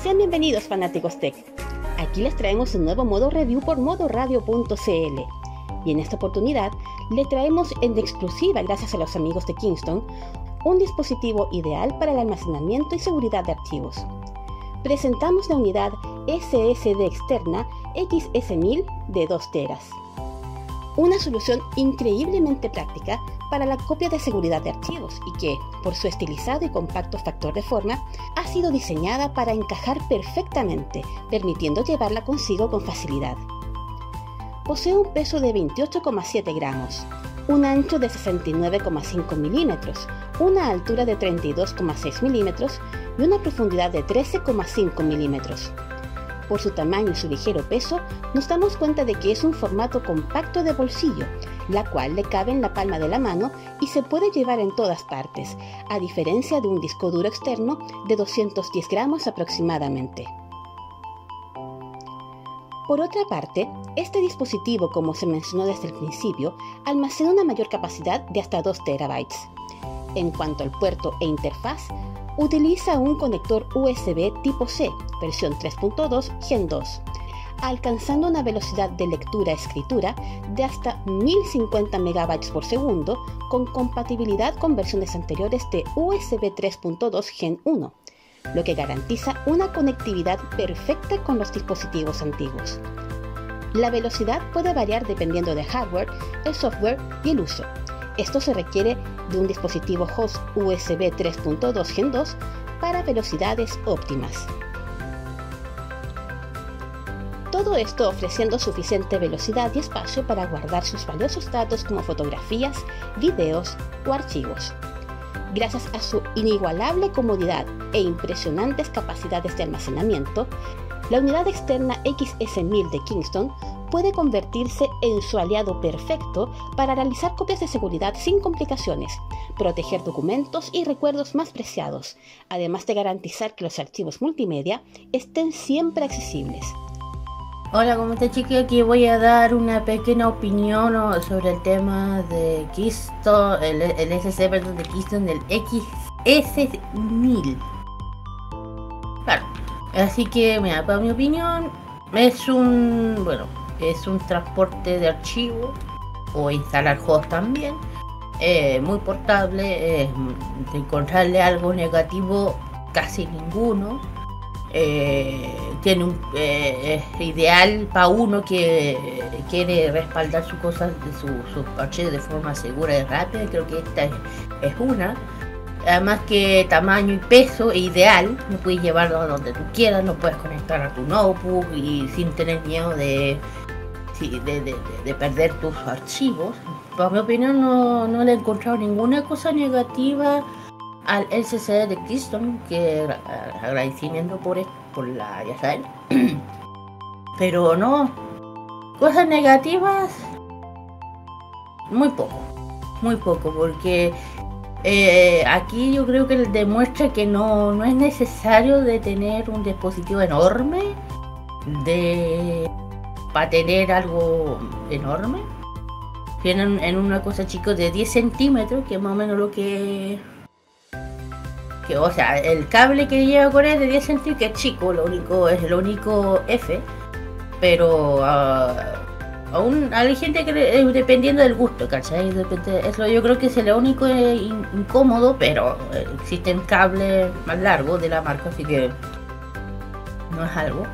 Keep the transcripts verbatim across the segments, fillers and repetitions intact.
Sean bienvenidos, fanáticos tech. Aquí les traemos un nuevo modo review por modoradio punto c l. Y en esta oportunidad le traemos en exclusiva, gracias a los amigos de Kingston, un dispositivo ideal para el almacenamiento y seguridad de archivos. Presentamos la unidad S S D externa X S mil de dos teras. Una solución increíblemente práctica para la copia de seguridad de archivos y que, por su estilizado y compacto factor de forma, ha sido diseñada para encajar perfectamente, permitiendo llevarla consigo con facilidad. Posee un peso de veintiocho coma siete gramos, un ancho de sesenta y nueve coma cinco milímetros, una altura de treinta y dos coma seis milímetros y una profundidad de trece coma cinco milímetros. Por su tamaño y su ligero peso, nos damos cuenta de que es un formato compacto de bolsillo, la cual le cabe en la palma de la mano y se puede llevar en todas partes, a diferencia de un disco duro externo de doscientos diez gramos aproximadamente. Por otra parte, este dispositivo, como se mencionó desde el principio, almacena una mayor capacidad de hasta dos terabytes. En cuanto al puerto e interfaz, utiliza un conector U S B tipo C, versión tres punto dos Gen dos, alcanzando una velocidad de lectura-escritura de hasta mil cincuenta megabytes por segundo, con compatibilidad con versiones anteriores de U S B tres punto dos Gen uno, lo que garantiza una conectividad perfecta con los dispositivos antiguos. La velocidad puede variar dependiendo del hardware, el software y el uso. Esto se requiere de un dispositivo host U S B tres punto dos Gen dos para velocidades óptimas. Todo esto ofreciendo suficiente velocidad y espacio para guardar sus valiosos datos como fotografías, videos o archivos. Gracias a su inigualable comodidad e impresionantes capacidades de almacenamiento, la unidad externa X S mil de Kingston puede convertirse en su aliado perfecto para realizar copias de seguridad sin complicaciones, proteger documentos y recuerdos más preciados, además de garantizar que los archivos multimedia estén siempre accesibles. Hola, ¿cómo está, chicos? Aquí voy a dar una pequeña opinión sobre el tema de Kingston, el, el S S D perdón, de Kingston del X S mil. Claro, así que, mira, para mi opinión, es un, bueno, es un transporte de archivo o instalar juegos también, eh, muy portable, eh, de encontrarle algo negativo casi ninguno. Eh, tiene un eh, es ideal para uno que quiere respaldar sus cosas, sus su archivos de forma segura y rápida. Creo que esta es, es una. Además que tamaño y peso es ideal, lo puedes llevarlo a donde tú quieras, lo puedes conectar a tu notebook y sin tener miedo de, de, de, de, de perder tus archivos. Para mi opinión no, no le he encontrado ninguna cosa negativa al S S D de Kingston, que agradecimiento por, por la, ya saben. Pero no, cosas negativas, muy poco, muy poco, porque eh, aquí yo creo que demuestra que no, no es necesario de tener un dispositivo enorme de para tener algo enorme. Tienen en una cosa, chicos, de diez centímetros, que es más o menos lo que Que, o sea, el cable que lleva con él es de diez centímetros, que es chico, lo único, es lo único F, pero uh, aún hay gente que eh, dependiendo del gusto, ¿cachai? Depende, eso yo creo que es lo único eh, in, incómodo, pero eh, existen cables más largos de la marca, así que no es algo.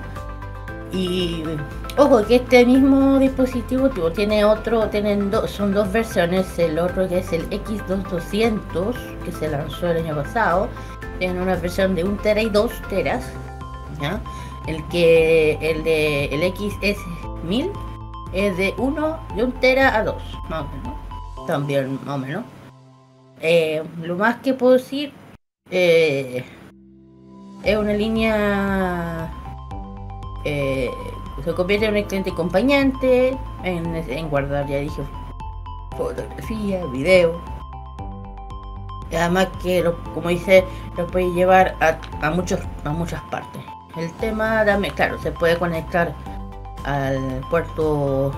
Y ojo que este mismo dispositivo tipo, tiene otro, tienen dos, son dos versiones. El otro que es el X doscientos, que se lanzó el año pasado, tiene una versión de un tera y dos teras, ¿ya? El que el de el X S mil es de uno de un tera a dos, más o menos, también más o menos. Eh, lo más que puedo decir eh, es una línea. Eh, se convierte en un excelente acompañante en, en guardar, ya dije, fotografía, video. Y además que, lo, como dice, lo puede llevar a, a, muchos, a muchas partes. El tema, dame, claro, se puede conectar al puerto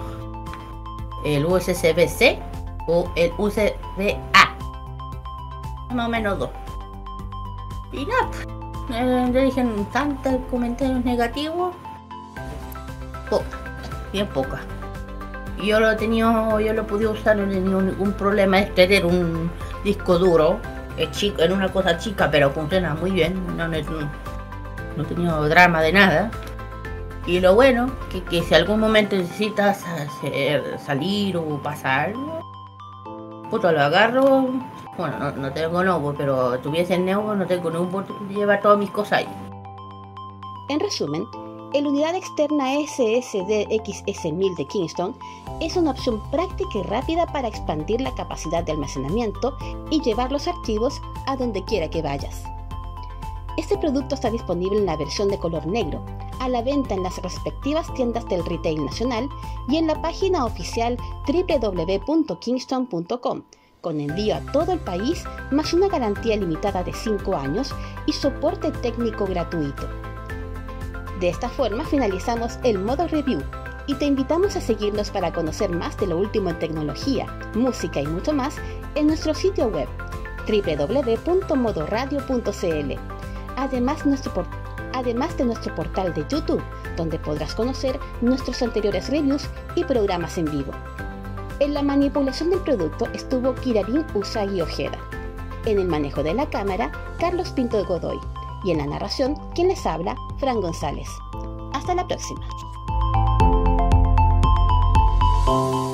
el U S B C o el U S B A, más o menos dos. Y nada, eh, le dijeron tantos comentarios negativos, poca, bien poca. Yo lo he tenido, yo lo pude usar, no he tenido ningún problema. Es tener un disco duro, es chico, en una cosa chica, pero funciona muy bien, no, no, no he tenido drama de nada. Y lo bueno, que, que si algún momento necesitas hacer, salir o pasar algo, puto, lo agarro. Bueno, no, no tengo Novo, pero tuviese el Novo, no tengo ningún puto que llevar todas mis cosas ahí. En resumen, el unidad externa S S D X S mil de Kingston es una opción práctica y rápida para expandir la capacidad de almacenamiento y llevar los archivos a donde quiera que vayas. Este producto está disponible en la versión de color negro, a la venta en las respectivas tiendas del retail nacional y en la página oficial doble u doble u doble u punto kingston punto com, con envío a todo el país, más una garantía limitada de cinco años y soporte técnico gratuito. De esta forma finalizamos el modo review y te invitamos a seguirnos para conocer más de lo último en tecnología, música y mucho más en nuestro sitio web doble u doble u doble u punto modo radio punto c l. Además, nuestro por- además de nuestro portal de YouTube, donde podrás conocer nuestros anteriores reviews y programas en vivo. En la manipulación del producto estuvo Kirarin Usagi Ojeda. En el manejo de la cámara, Carlos Pinto Godoy. Y en la narración, quien les habla, Fran González. Hasta la próxima.